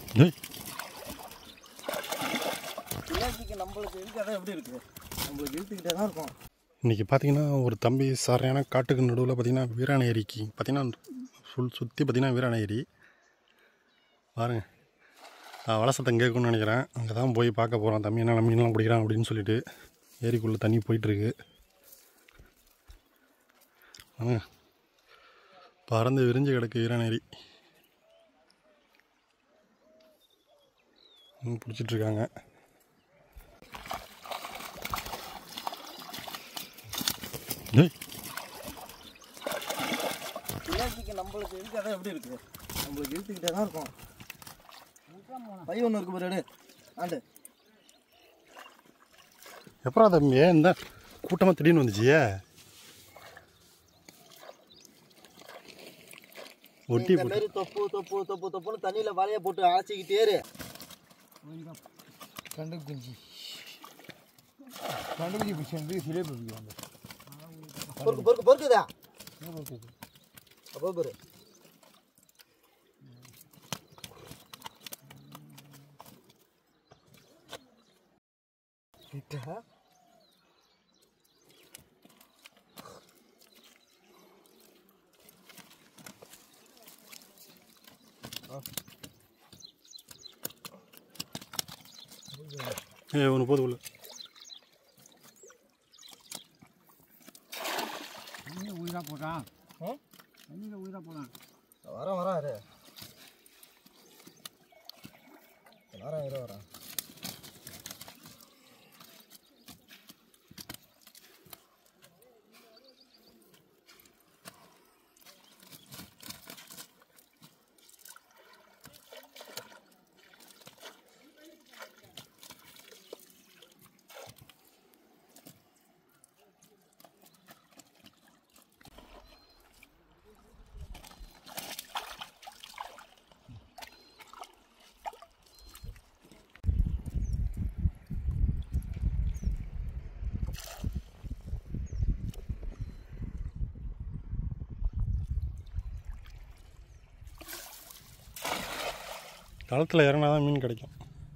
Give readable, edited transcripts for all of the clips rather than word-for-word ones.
நம்மளுக்கு இழுக்காதான் எப்படி இருக்கு, நம்மளுக்கு இழுத்துக்கிட்டே தான் இருக்கும். இன்றைக்கி பார்த்தீங்கன்னா ஒரு தம்பி சரியான காட்டுக்கு நடுவில் பார்த்தீங்கன்னா வீராண ஏரிக்கு பார்த்தீங்கன்னா சுற்றி பார்த்தீங்கன்னா வீராண ஏரி பாருங்கள். வலசத்தம் கேட்குன்னு நினைக்கிறேன். அங்கே தான் போய் பார்க்க போகிறோம் தம்பி என்ன மீன்லாம் பிடிக்கிறான் அப்படின்னு சொல்லிட்டு. ஏரிக்குள்ளே தண்ணி போயிட்டுருக்கு. பறந்து விரிஞ்சு கிடக்கு வீராண ஏரி. பிடிச்சிட்ருக்காங்க. நம்மளுக்கு இழுக்காதான் எப்படி இருக்கு, நம்மளுக்கு இழுத்துக்கிட்டே தான் இருக்கும். பை ஒன்று இருக்கு பாரு ஆண்டு. எப்பரா தம்பி இந்த கூட்டமாக திடீர்னு வந்துச்சியே? ஒட்டி மாரி தொப்பு தொப்பு தொப்பு தொப்புன்னு தண்ணியில் வலையை போட்டு அழைச்சிக்கிட்டே கண்டு குஞ்சு பிடிச்சி வந்து சிலே பிடிக்கிறாங்க. பொறுக்குதா அப்போ பாரு. ஒன்று போது உள்ள உயிராக போட்டான். தண்ணியில் உயிராக போட்டான். வரேன் வரேன் வரேன். தளத்தில் இறங்கினா தான் மீன் கிடைக்கும்.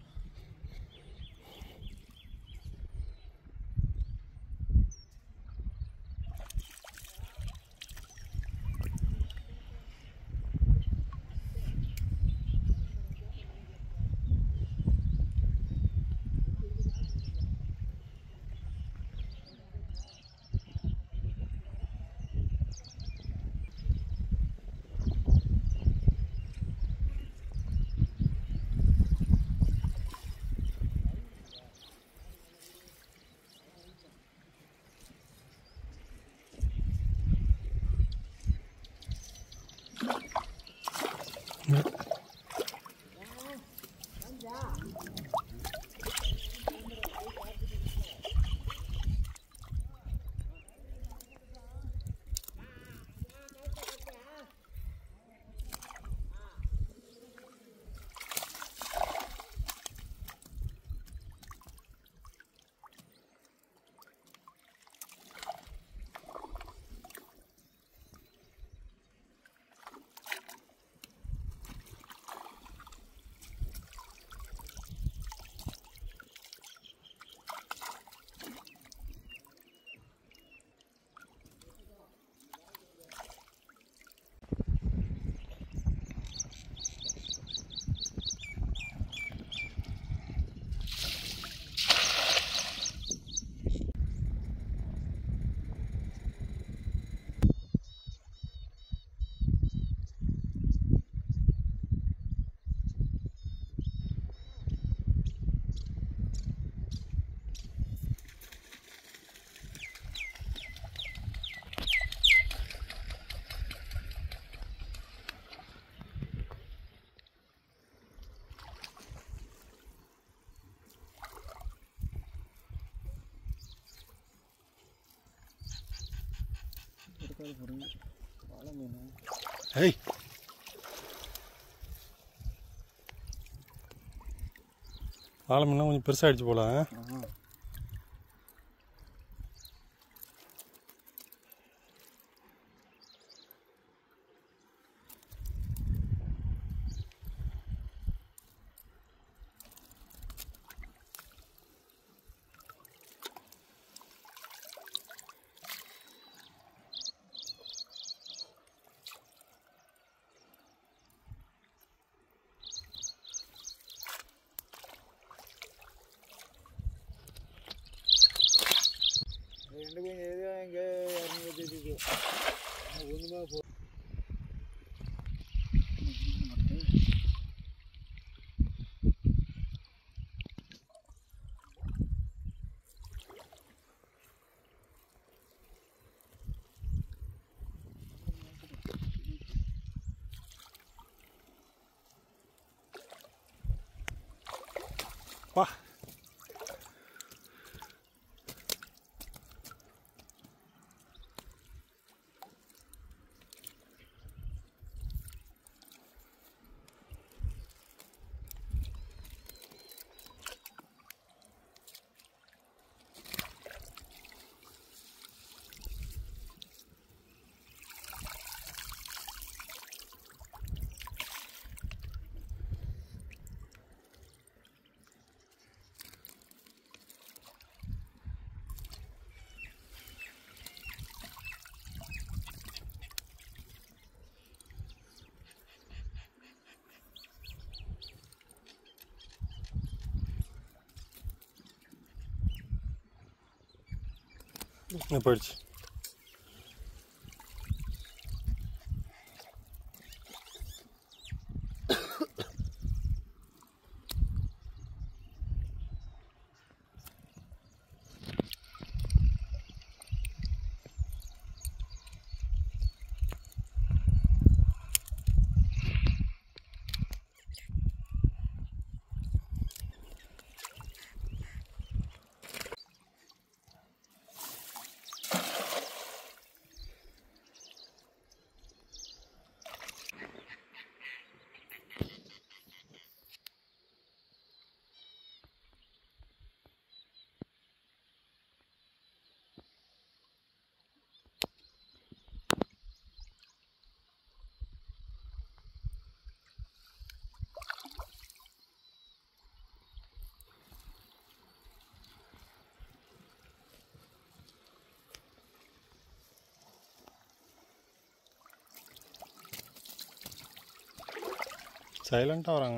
ஏய் வாழை மீன்லாம் கொஞ்சம் பெருசாகிடுச்சு போல. வா. போயிடுச்சு. சைலண்ட்டாக வராங்க.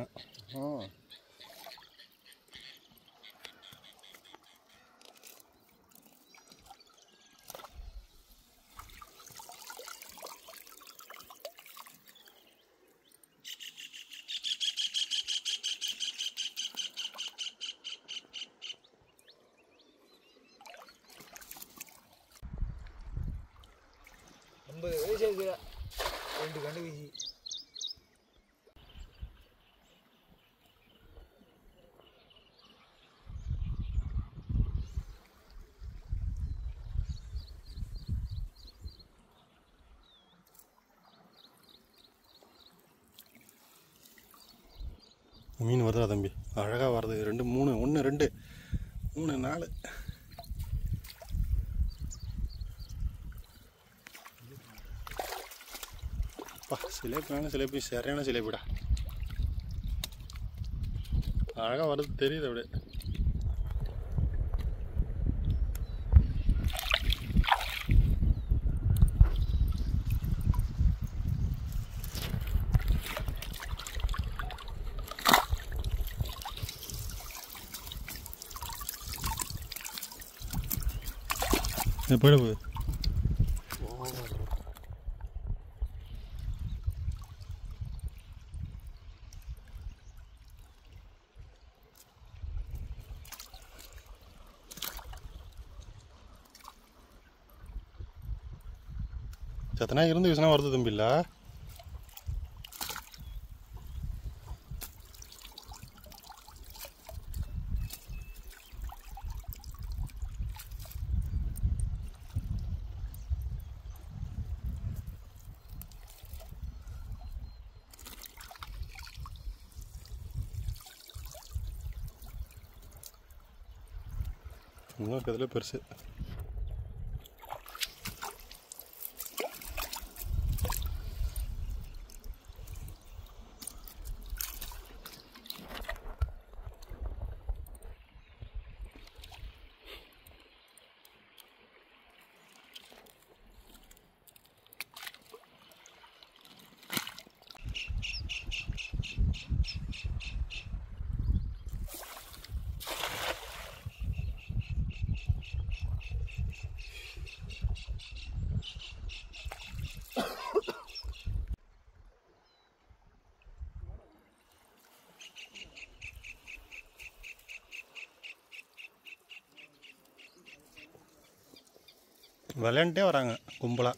ஐம்பது வயசு இருக்கு, 2 கண்டு வீசி. மீன் வருதா தம்பி? அழகாக வருது. 2 3 1 2 3 4. சிலேப்பினாலும் சிலேப்பி சரியான சிலேப்பிடா. அழகாக வருது, தெரியுது அப்படியே. போயிட போகுது. சத்தனா இருந்து வீசினா வருது தம்பி. இல்லை இன்னும் இருக்கிறதுல பெருசு. விளையாண்டே வராங்க கும்பலாக.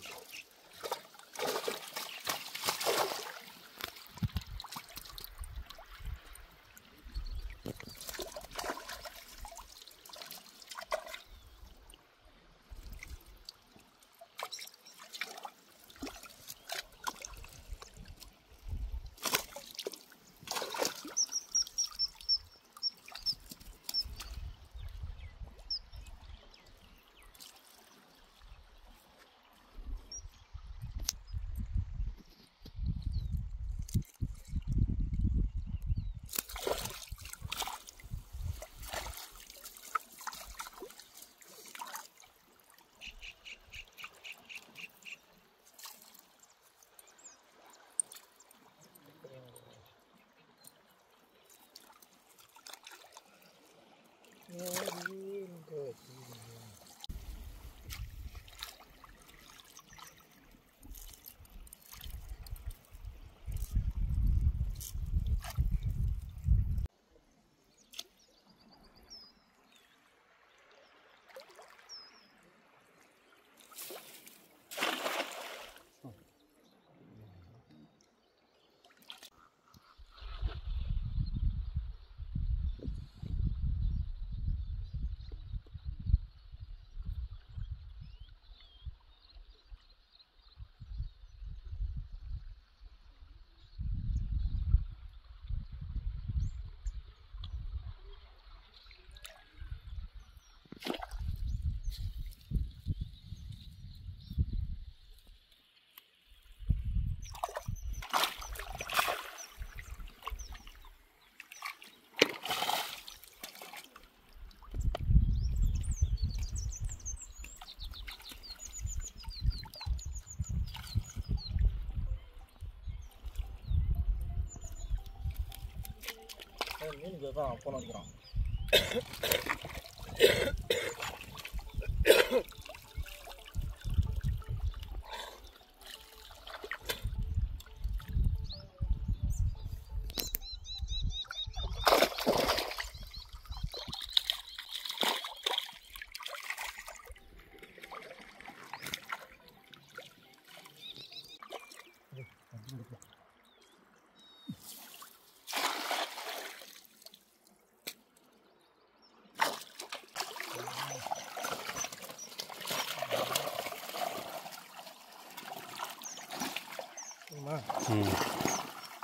மீனுக்கு தான் போன அடிக்கிறான்.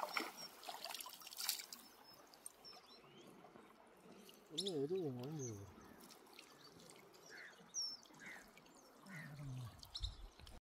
ம்